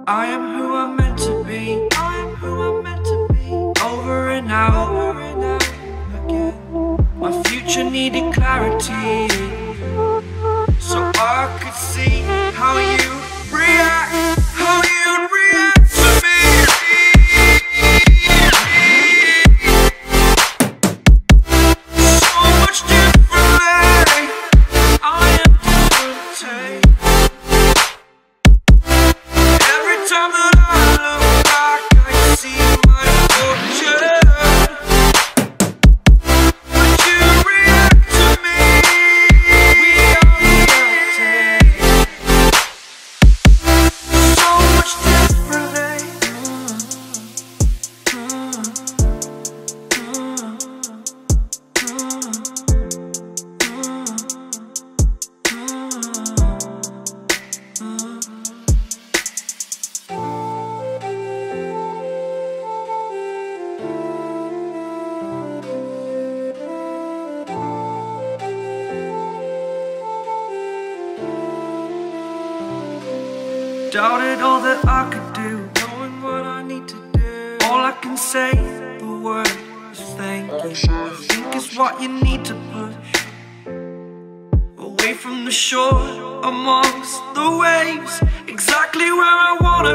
I am who I'm meant to be. I am who I'm meant to be. Over and out again. My future needed clarity, so I could see how you react, how you'd react to me. So much differently, I am different. Every time that I look back, I see my fortune. But you react to me. We are reacting so much differently. Doubted all that I could do, knowing what I need to do. All I can say, the word is thank you. I think it's what you need to push away from the shore, amongst the waves, exactly where I wanna